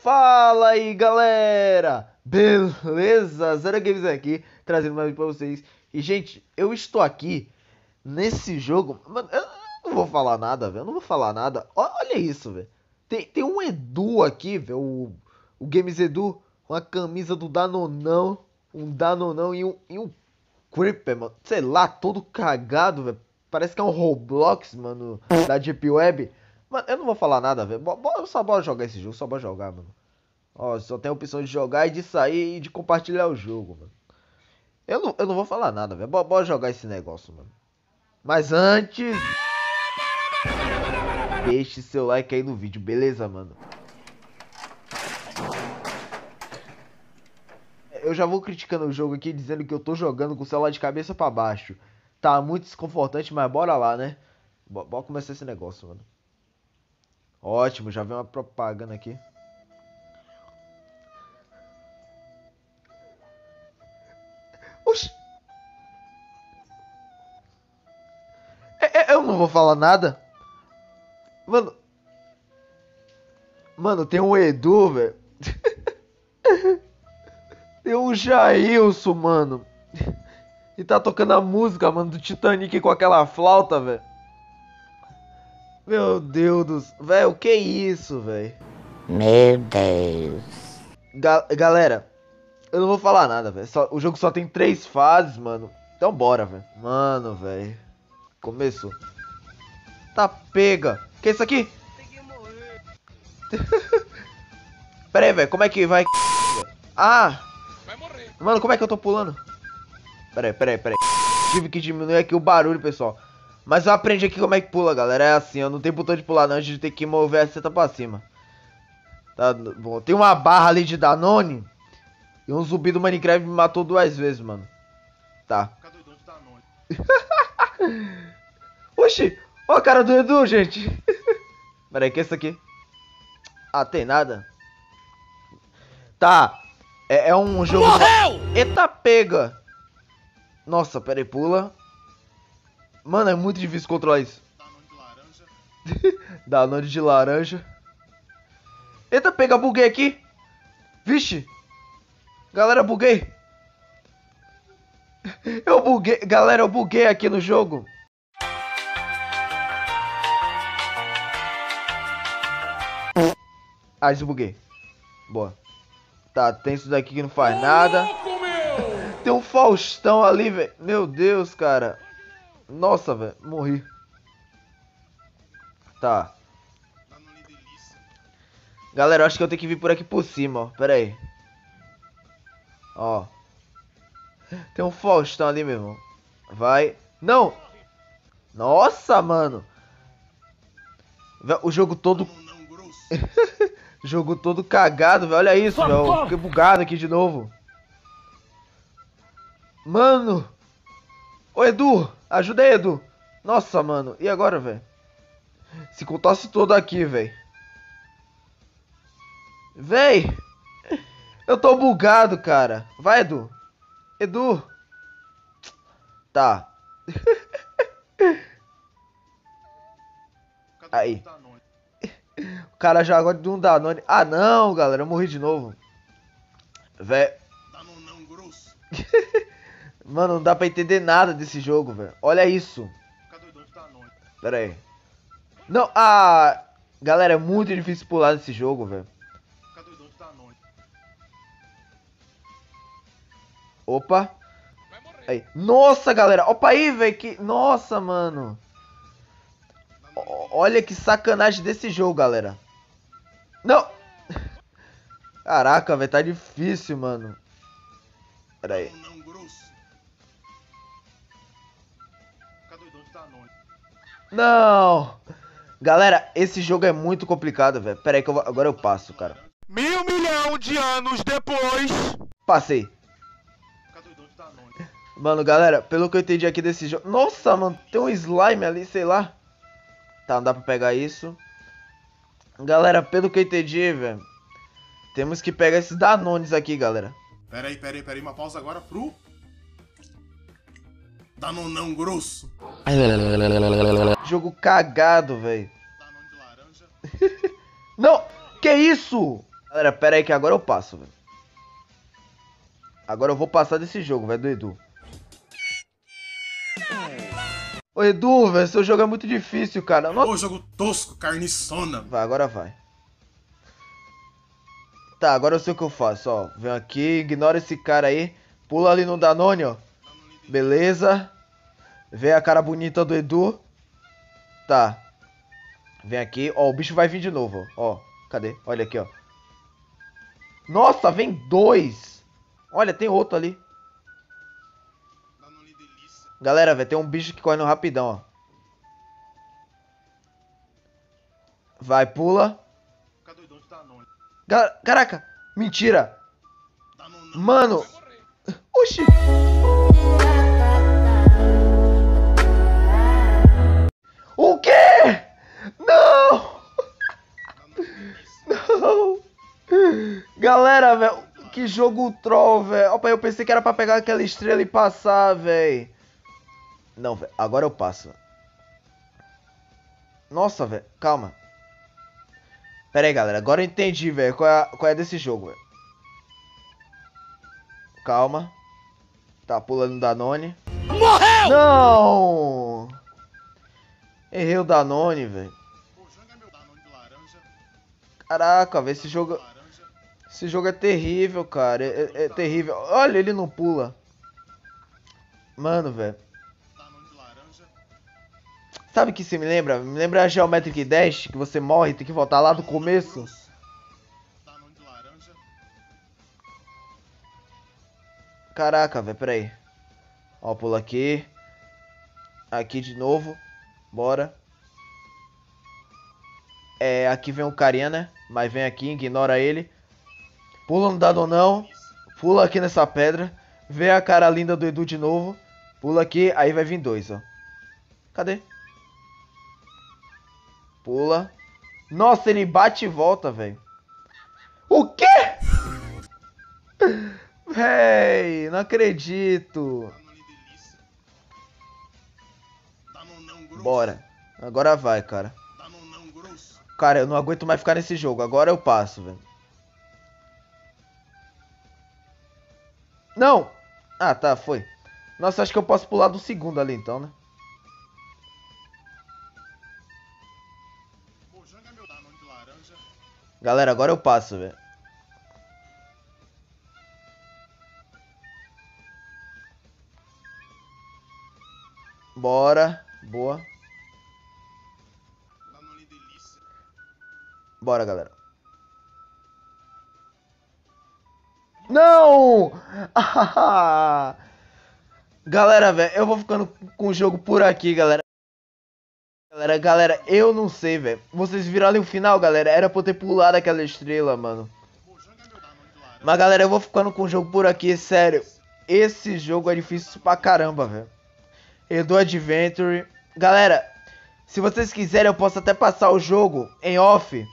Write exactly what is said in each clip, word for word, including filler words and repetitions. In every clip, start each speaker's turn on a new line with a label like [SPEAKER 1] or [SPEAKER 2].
[SPEAKER 1] Fala aí, galera! Beleza? Zero Games aqui, trazendo mais pra vocês. E, gente, eu estou aqui nesse jogo... Mano, eu não vou falar nada, velho. Eu não vou falar nada. O- Olha isso, velho. Tem, tem um Edu aqui, velho. O, o Games Edu, com a camisa do Danonão. Um Danonão e um, e um Creeper, mano. Sei lá, todo cagado, velho. Parece que é um Roblox, mano, da Deep Web. Mano, eu não vou falar nada, velho. Bo- bo- Só bora jogar esse jogo, só bora jogar, mano. Ó, só tem a opção de jogar e de sair e de compartilhar o jogo, mano. Eu não, eu não vou falar nada, velho. Bora, bora jogar esse negócio, mano. Mas antes... Deixe seu like aí no vídeo, beleza, mano? Eu já vou criticando o jogo aqui, dizendo que eu tô jogando com o celular de cabeça pra baixo. Tá muito desconfortante, mas bora lá, né? Bo- Bora começar esse negócio, mano. Ótimo, já veio uma propaganda aqui. Oxi! É- é- Eu não vou falar nada. Mano. Mano, tem um Edu, velho. Tem um Jailson, mano. E tá tocando a música, mano, do Titanic com aquela flauta, velho. Meu Deus do céu. Velho, o que é isso, velho?
[SPEAKER 2] Meu Deus.
[SPEAKER 1] Ga- galera, eu não vou falar nada, velho. Só- O jogo só tem três fases, mano. Então bora, velho. Mano, velho. Começou. Tá pega. Que é isso aqui? Pera aí, velho. Como é que vai? Ah!
[SPEAKER 3] Vai morrer.
[SPEAKER 1] Mano, como é que eu tô pulando? Pera aí, pera aí, pera aí. Tive que diminuir aqui o barulho, pessoal. Mas eu aprendi aqui como é que pula, galera. É assim, ó. Não tem botão de pular, não. A gente tem que mover a seta pra cima. Tá bom. Tem uma barra ali de Danone. E um zumbi do Minecraft me matou duas vezes, mano. Tá.
[SPEAKER 3] Fica doidão de Danone.
[SPEAKER 1] Oxi! Ó a cara do Edu, gente. Pera aí, que é isso aqui? Ah, tem nada? Tá. É, é um jogo...
[SPEAKER 3] Morreu!
[SPEAKER 1] Eita, pega! Nossa, pera aí, pula. Mano, é muito difícil controlar isso.
[SPEAKER 3] Danone de laranja.
[SPEAKER 1] Danone de laranja. Eita, pega, buguei aqui. Vixe. Galera, buguei. Eu buguei. Galera, eu buguei aqui no jogo. Ah, desbuguei. Boa. Tá, tem isso daqui que não faz nada. Tem um Faustão ali, velho. Meu Deus, cara. Nossa, velho. Morri. Tá.
[SPEAKER 3] Danone delícia.
[SPEAKER 1] Galera, eu acho que eu tenho que vir por aqui por cima, ó. Pera aí. Ó. Tem um Faustão ali, meu irmão. Vai. Não! Nossa, mano. Vé- O jogo todo...
[SPEAKER 3] Danonão grosso.
[SPEAKER 1] Jogo todo cagado, velho. Olha isso, velho. Eu fiquei bugado aqui de novo. Mano. Ô, Edu. Ajuda aí, Edu. Nossa, mano. E agora, velho? Se contasse todo aqui, velho. Véi. Eu tô bugado, cara. Vai, Edu. Edu. Tá.
[SPEAKER 3] Fica
[SPEAKER 1] Aí.
[SPEAKER 3] doidão de Danone.
[SPEAKER 1] O cara já agora de um Danone. Ah, não, galera. Eu morri de novo. Véi.
[SPEAKER 3] Danonão grosso.
[SPEAKER 1] Mano, não dá pra entender nada desse jogo, velho. Olha isso.
[SPEAKER 3] Fica doidão de Danone.
[SPEAKER 1] Pera aí. Não, ah... Galera, é muito difícil pular nesse jogo, velho.
[SPEAKER 3] Fica doidão de Danone.
[SPEAKER 1] Opa.
[SPEAKER 3] Vai morrer.
[SPEAKER 1] Aí. Nossa, galera. Opa aí, velho. Que... Nossa, mano. O- Olha que sacanagem desse jogo, galera. Não. Caraca, velho. Tá difícil, mano. Pera aí.
[SPEAKER 3] Danonão grosso. Fica doidão de Danone.
[SPEAKER 1] Não. Galera, esse jogo é muito complicado, velho. Pera aí que eu vou... agora eu passo, cara.
[SPEAKER 3] Mil milhão de anos depois.
[SPEAKER 1] Passei.
[SPEAKER 3] Fica doidão de Danone.
[SPEAKER 1] Mano, galera, pelo que eu entendi aqui desse jogo... Nossa, mano, tem um slime ali, sei lá. Tá, não dá pra pegar isso. Galera, pelo que eu entendi, velho... Temos que pegar esses Danones aqui, galera.
[SPEAKER 3] Pera aí, pera aí, pera aí. Uma pausa agora pro... Danonão grosso.
[SPEAKER 1] Jogo cagado, velho.
[SPEAKER 3] Danone de laranja.
[SPEAKER 1] Não! Que isso? Galera, pera aí que agora eu passo, velho. Agora eu vou passar desse jogo, velho, do Edu. Ô Edu, velho, seu jogo é muito difícil, cara. Nossa.
[SPEAKER 3] Ô, jogo tosco, carniçona.
[SPEAKER 1] Vai, agora vai. Tá, agora eu sei o que eu faço, ó. Vem aqui, ignora esse cara aí. Pula ali no Danone, ó. Beleza. Vem a cara bonita do Edu. Tá. Vem aqui, ó, o bicho vai vir de novo, ó. Ó, cadê? Olha aqui, ó. Nossa, vem dois. Olha, tem outro ali. Galera, velho, tem um bicho que corre no rapidão, ó. Vai, pula. Ga- Caraca, mentira. Mano. Oxi. O quê? Não. Não. Galera, velho, que jogo troll, velho. Opa, eu pensei que era pra pegar aquela estrela e passar, velho. Não, velho, agora eu passo. Nossa, velho, calma. Pera aí, galera, agora eu entendi, velho, qual, é, qual é desse jogo, velho. Calma. Tá pulando o Danone. Morreu! Não! Errei o Danone, velho. Caraca, velho, esse jogo... Esse jogo é terrível, cara. É, é, é terrível. Olha, ele não pula. Mano, velho. Sabe o que isso me lembra? Me lembra a Geometric Dash, que você morre e tem que voltar lá do começo. Caraca, velho, peraí. Ó, pula aqui. Aqui de novo. Bora. É, aqui vem o carinha, né? Mas vem aqui, ignora ele. Pula no dado não. Pula aqui nessa pedra. Vê a cara linda do Edu de novo. Pula aqui, aí vai vir dois, ó. Cadê? Pula. Nossa, ele bate e volta, velho. O quê? Véi, não acredito. Bora. Agora vai, cara. Cara, eu não aguento mais ficar nesse jogo. Agora eu passo, velho. Não! Ah, tá, foi. Nossa, acho que eu posso pular do segundo ali, então, né? Galera, agora eu passo, velho. Bora. Boa. Bora, galera. Não! Galera, velho, eu vou ficando com o jogo por aqui, galera. Galera, galera, eu não sei, velho. Vocês viram ali o final, galera? Era pra eu ter pulado aquela estrela, mano. Mas, galera, eu vou ficando com o jogo por aqui, sério. Esse jogo é difícil pra caramba, velho. Edu Adventure. Galera, se vocês quiserem, eu posso até passar o jogo em off.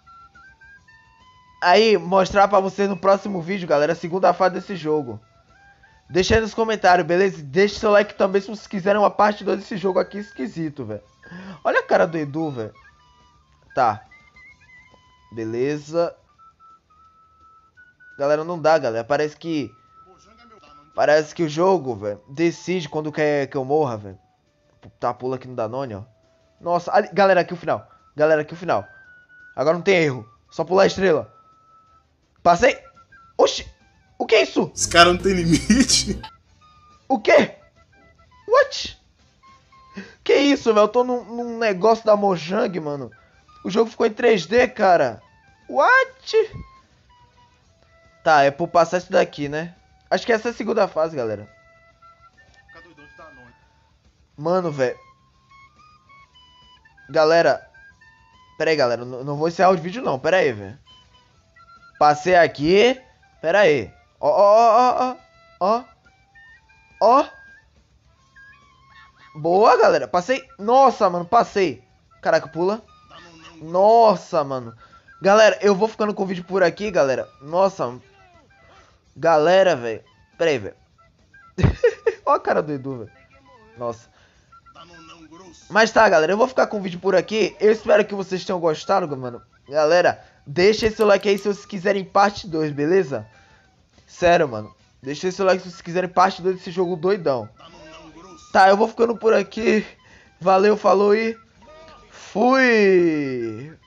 [SPEAKER 1] Aí, mostrar pra vocês no próximo vídeo, galera, a segunda fase desse jogo. Deixa aí nos comentários, beleza? Deixa seu like também se vocês quiserem uma parte dois desse jogo aqui esquisito, velho. Olha a cara do Edu, velho. Tá. Beleza. Galera, não dá, galera. Parece que... Parece que o jogo, velho, decide quando quer que eu morra, velho. Tá, pula aqui no Danone, ó. Nossa, ali, galera, aqui o final. Galera, aqui o final. Agora não tem erro. Só pular a estrela. Passei. Oxi. O que é isso?
[SPEAKER 3] Esse cara não tem limite.
[SPEAKER 1] O quê? What? Que isso, velho? Eu tô num, num negócio da Mojang, mano. O jogo ficou em três D, cara. What? Tá, é por passar isso daqui, né? Acho que essa é a segunda fase, galera. Mano, velho. Galera. Pera aí, galera. Não, não vou encerrar o vídeo, não. Pera aí, velho. Passei aqui. Pera aí. Ó, ó, ó, ó. Ó. Ó. Boa, galera. Passei. Nossa, mano. Passei. Caraca, pula. Nossa, mano. Galera, eu vou ficando com o vídeo por aqui, galera. Nossa. Galera, velho. Pera aí, velho. Ó a cara do Edu, velho. Nossa. Mas tá, galera. Eu vou ficar com o vídeo por aqui. Eu espero que vocês tenham gostado, mano. Galera, deixa esse like aí se vocês quiserem parte dois, beleza? Sério, mano. Deixa esse like se vocês quiserem parte dois desse jogo doidão. Tá, eu vou ficando por aqui. Valeu, falou e... fui!